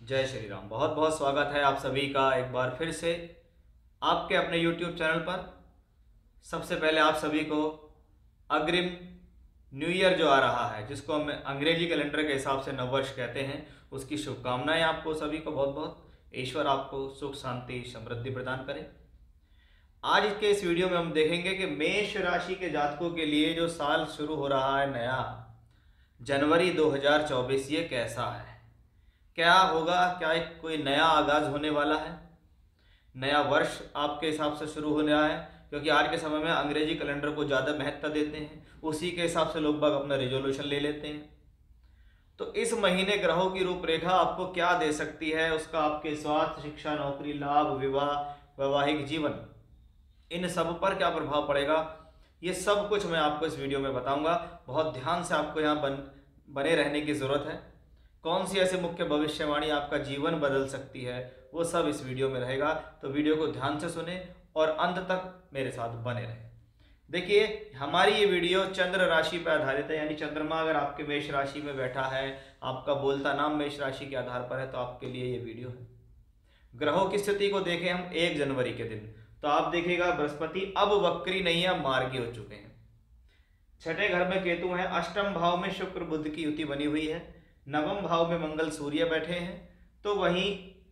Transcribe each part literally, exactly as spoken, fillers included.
जय श्री राम। बहुत बहुत स्वागत है आप सभी का एक बार फिर से आपके अपने यूट्यूब चैनल पर। सबसे पहले आप सभी को अग्रिम न्यू ईयर जो आ रहा है, जिसको हम अंग्रेजी कैलेंडर के हिसाब से नववर्ष कहते हैं, उसकी शुभकामनाएं आपको सभी को बहुत बहुत। ईश्वर आपको सुख शांति समृद्धि प्रदान करे। आज के इस वीडियो में हम देखेंगे कि मेष राशि के जातकों के लिए जो साल शुरू हो रहा है नया, जनवरी दो हज़ार चौबीस, ये कैसा है, क्या होगा, क्या एक कोई नया आगाज होने वाला है, नया वर्ष आपके हिसाब से शुरू होने रहा है। क्योंकि आज के समय में अंग्रेजी कैलेंडर को ज़्यादा महत्ता देते हैं, उसी के हिसाब से लोग बाग अपना रिजोल्यूशन ले लेते हैं। तो इस महीने ग्रहों की रूपरेखा आपको क्या दे सकती है, उसका आपके स्वास्थ्य, शिक्षा, नौकरी, लाभ, विवाह, वैवाहिक जीवन, इन सब पर क्या प्रभाव पड़ेगा, ये सब कुछ मैं आपको इस वीडियो में बताऊंगा। बहुत ध्यान से आपको यहाँ बन बने रहने की ज़रूरत है। कौन सी ऐसी मुख्य भविष्यवाणी आपका जीवन बदल सकती है, वो सब इस वीडियो में रहेगा। तो वीडियो को ध्यान से सुने और अंत तक मेरे साथ बने रहे। देखिए, हमारी ये वीडियो चंद्र राशि पर आधारित है, यानी चंद्रमा अगर आपके मेष राशि में बैठा है, आपका बोलता नाम मेष राशि के आधार पर है, तो आपके लिए ये वीडियो है। ग्रहों की स्थिति को देखें हम एक जनवरी के दिन, तो आप देखिएगा बृहस्पति अब वक्री नहीं है, मार्गी हो चुके हैं। छठे घर में केतु है, अष्टम भाव में शुक्र बुध की युति बनी हुई है, नवम भाव में मंगल सूर्य बैठे हैं, तो वहीं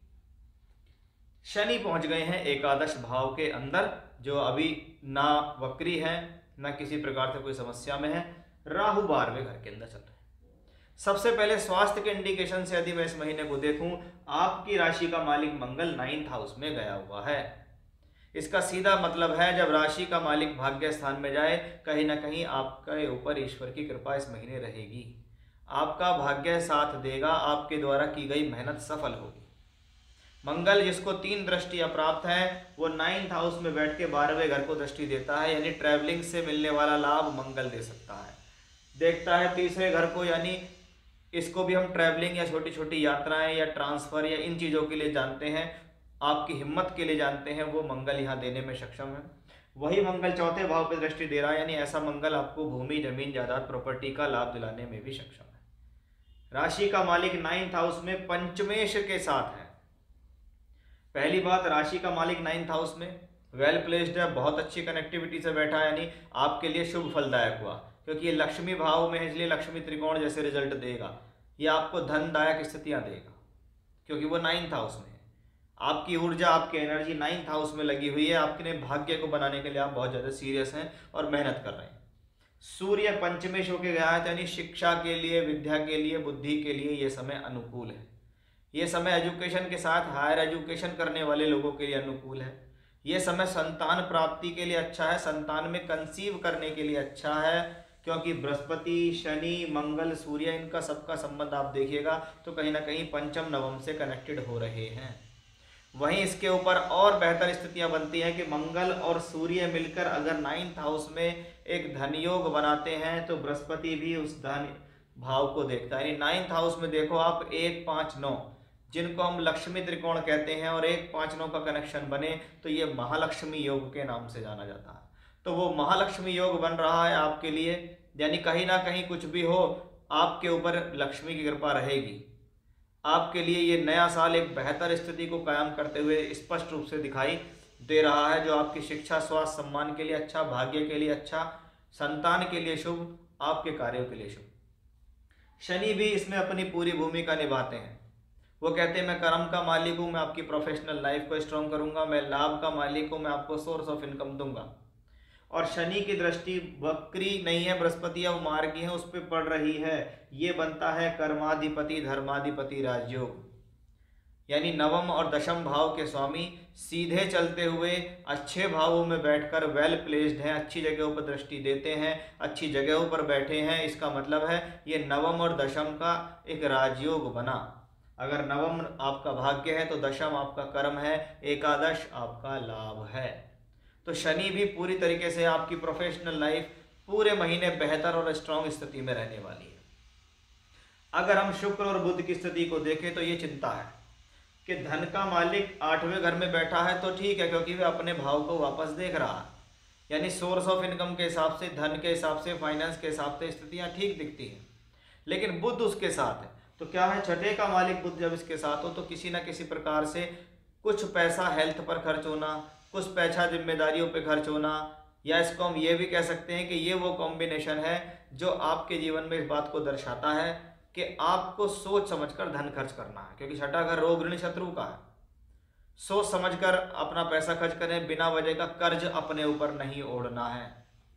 शनि पहुंच गए हैं एकादश भाव के अंदर, जो अभी ना वक्री है ना किसी प्रकार से कोई समस्या में है। राहु बारहवें घर के अंदर चल रहे हैं। सबसे पहले स्वास्थ्य के इंडिकेशन से यदि मैं इस महीने को देखूं, आपकी राशि का मालिक मंगल नाइन्थ हाउस में गया हुआ है। इसका सीधा मतलब है जब राशि का मालिक भाग्य स्थान में जाए, कहीं ना कहीं आपके ऊपर ईश्वर की कृपा इस महीने रहेगी। आपका भाग्य साथ देगा, आपके द्वारा की गई मेहनत सफल होगी। मंगल जिसको तीन दृष्टियां प्राप्त है, वो नाइन्थ हाउस में बैठ के बारहवें घर को दृष्टि देता है, यानी ट्रैवलिंग से मिलने वाला लाभ मंगल दे सकता है। देखता है तीसरे घर को, यानी इसको भी हम ट्रैवलिंग या छोटी छोटी यात्राएं या ट्रांसफर या इन चीज़ों के लिए जानते हैं, आपकी हिम्मत के लिए जानते हैं, वो मंगल यहाँ देने में सक्षम है। वही मंगल चौथे भाव पर दृष्टि दे रहा है, यानी ऐसा मंगल आपको भूमि, जमीन, जायदाद, प्रॉपर्टी का लाभ दिलाने में भी सक्षम है। राशि का मालिक नाइन्थ हाउस में पंचमेश के साथ है। पहली बात, राशि का मालिक नाइन्थ हाउस में वेल प्लेस्ड है, बहुत अच्छी कनेक्टिविटी से बैठा है, यानी आपके लिए शुभ फलदायक हुआ, क्योंकि ये लक्ष्मी भाव में है, इसलिए लक्ष्मी त्रिकोण जैसे रिजल्ट देगा। ये आपको धनदायक स्थितियां देगा, क्योंकि वो नाइन्थ हाउस में है। आपकी ऊर्जा, आपकी एनर्जी नाइन्थ हाउस में लगी हुई है। आपके भाग्य को बनाने के लिए आप बहुत ज़्यादा सीरियस हैं और मेहनत कर रहे हैं। सूर्य पंचमेश होके गया है, यानी शिक्षा के लिए, विद्या के लिए, बुद्धि के लिए ये समय अनुकूल है। ये समय एजुकेशन के साथ हायर एजुकेशन करने वाले लोगों के लिए अनुकूल है। ये समय संतान प्राप्ति के लिए अच्छा है, संतान में कंसीव करने के लिए अच्छा है, क्योंकि बृहस्पति, शनि, मंगल, सूर्य, इनका सबका संबंध आप देखिएगा तो कहीं ना कहीं पंचम नवम से कनेक्टेड हो रहे हैं। वहीं इसके ऊपर और बेहतर स्थितियां बनती हैं कि मंगल और सूर्य मिलकर अगर नाइन्थ हाउस में एक धन योग बनाते हैं, तो बृहस्पति भी उस धन भाव को देखता है। यानी नाइन्थ हाउस में देखो आप एक पाँच नौ, जिनको हम लक्ष्मी त्रिकोण कहते हैं, और एक पाँच नौ का कनेक्शन बने तो ये महालक्ष्मी योग के नाम से जाना जाता है। तो वो महालक्ष्मी योग बन रहा है आपके लिए, यानी कहीं ना कहीं कुछ भी हो, आपके ऊपर लक्ष्मी की कृपा रहेगी। आपके लिए ये नया साल एक बेहतर स्थिति को कायम करते हुए स्पष्ट रूप से दिखाई दे रहा है, जो आपकी शिक्षा, स्वास्थ्य, सम्मान के लिए अच्छा, भाग्य के लिए अच्छा, संतान के लिए शुभ, आपके कार्यों के लिए शुभ। शनि भी इसमें अपनी पूरी भूमिका निभाते हैं। वो कहते हैं मैं कर्म का मालिक हूँ, मैं आपकी प्रोफेशनल लाइफ को स्ट्रॉन्ग करूंगा, मैं लाभ का मालिक हूँ, मैं आपको सोर्स ऑफ इनकम दूंगा। और शनि की दृष्टि वक्री नहीं है, बृहस्पति अब मार्गी है, उस पर पड़ रही है। ये बनता है कर्माधिपति धर्माधिपति राजयोग, यानी नवम और दशम भाव के स्वामी सीधे चलते हुए अच्छे भावों में बैठकर वेल प्लेस्ड हैं, अच्छी जगहों पर दृष्टि देते हैं, अच्छी जगहों पर बैठे हैं। इसका मतलब है ये नवम और दशम का एक राजयोग बना। अगर नवम आपका भाग्य है तो दशम आपका कर्म है, एकादश आपका लाभ है। तो शनि भी पूरी तरीके से आपकी प्रोफेशनल लाइफ पूरे महीने बेहतर और स्ट्रॉन्ग स्थिति में रहने वाली है। अगर हम शुक्र और बुध की स्थिति को देखें तो ये चिंता है कि धन का मालिक आठवें घर में बैठा है तो ठीक है, क्योंकि वह अपने भाव को वापस देख रहा है, यानी सोर्स ऑफ इनकम के हिसाब से, धन के हिसाब से, फाइनेंस के हिसाब से स्थितियाँ ठीक दिखती हैं। लेकिन बुध उसके साथ है, तो क्या है, छठे का मालिक बुध जब इसके साथ हो तो किसी ना किसी प्रकार से कुछ पैसा हेल्थ पर खर्च होना, कुछ पैसा जिम्मेदारियों पे खर्च होना, या इसको हम ये भी कह सकते हैं कि ये वो कॉम्बिनेशन है जो आपके जीवन में इस बात को दर्शाता है कि आपको सोच समझकर धन खर्च करना है, क्योंकि छठा घर रोग ऋण शत्रु का है। सोच समझकर अपना पैसा खर्च करें, बिना वजह का कर्ज अपने ऊपर नहीं ओढ़ना है।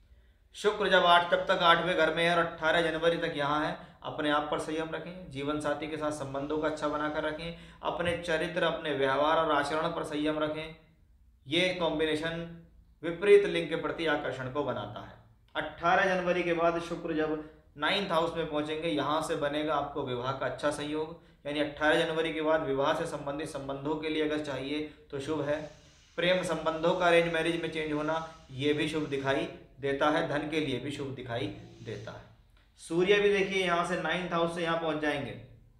शुक्र जब आठ तब तक आठवें घर में है और अट्ठारह जनवरी तक यहाँ है, अपने आप पर संयम रखें, जीवन साथी के साथ संबंधों का अच्छा बनाकर रखें, अपने चरित्र, अपने व्यवहार और आचरण पर संयम रखें। ये कॉम्बिनेशन विपरीत लिंग के प्रति आकर्षण को बनाता है। अट्ठारह जनवरी के बाद शुक्र जब नाइन्थ हाउस में पहुंचेंगे, यहाँ से बनेगा आपको विवाह का अच्छा संयोग, यानी अट्ठारह जनवरी के बाद विवाह से संबंधित संबंधों के लिए अगर चाहिए तो शुभ है। प्रेम संबंधों का अरेंज मैरिज में चेंज होना ये भी शुभ दिखाई देता है, धन के लिए भी शुभ दिखाई देता है। सूर्य भी देखिए यहाँ से नाइन्थ हाउस से यहाँ पहुँच जाएंगे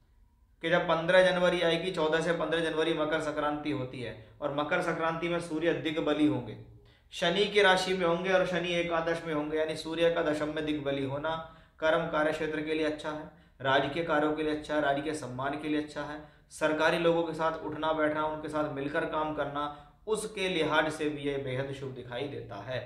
कि जब पंद्रह जनवरी आएगी, चौदह से पंद्रह जनवरी मकर संक्रांति होती है और मकर संक्रांति में सूर्य दिग्बली होंगे, शनि की राशि में होंगे और शनि एकादश में होंगे, यानी सूर्य का दशम में दिग्बली होना कर्म कार्य क्षेत्र के लिए अच्छा है, राजकीय कार्यों के लिए अच्छा है, राजकीय सम्मान के लिए अच्छा है, सरकारी लोगों के साथ उठना बैठना, उनके साथ मिलकर काम करना, उसके लिहाज से भी यह बेहद शुभ दिखाई देता है।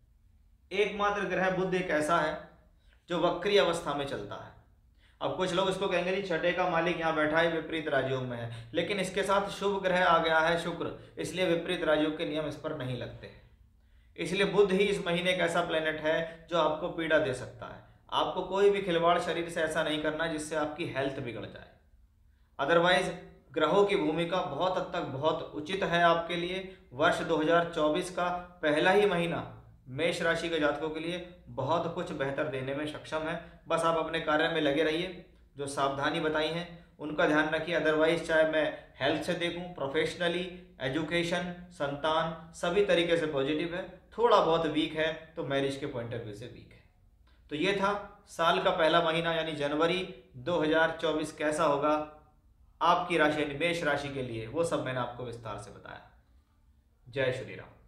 एकमात्र ग्रह बुध एक ऐसा है जो वक्री अवस्था में चलता है। अब कुछ लोग इसको कहेंगे जी छठे का मालिक यहाँ बैठा है, विपरीत राजयोग में है, लेकिन इसके साथ शुभ ग्रह आ गया है शुक्र, इसलिए विपरीत राजयोग के नियम इस पर नहीं लगते हैं। इसलिए बुध ही इस महीने एक ऐसा प्लेनेट है जो आपको पीड़ा दे सकता है। आपको कोई भी खिलवाड़ शरीर से ऐसा नहीं करना जिससे आपकी हेल्थ बिगड़ जाए। अदरवाइज ग्रहों की भूमिका बहुत हद तक बहुत उचित है आपके लिए। वर्ष दो हज़ार चौबीस का पहला ही महीना मेष राशि के जातकों के लिए बहुत कुछ बेहतर देने में सक्षम है। बस आप अपने कार्य में लगे रहिए, जो सावधानी बताई हैं उनका ध्यान रखिए। अदरवाइज चाहे मैं हेल्थ से देखूं, प्रोफेशनली, एजुकेशन, संतान, सभी तरीके से पॉजिटिव है। थोड़ा बहुत वीक है तो मैरिज के पॉइंट ऑफ व्यू से वीक है। तो ये था साल का पहला महीना यानी जनवरी दो हज़ार चौबीस कैसा होगा आपकी राशि यानी मेष राशि के लिए, वो सब मैंने आपको विस्तार से बताया। जय श्री राम।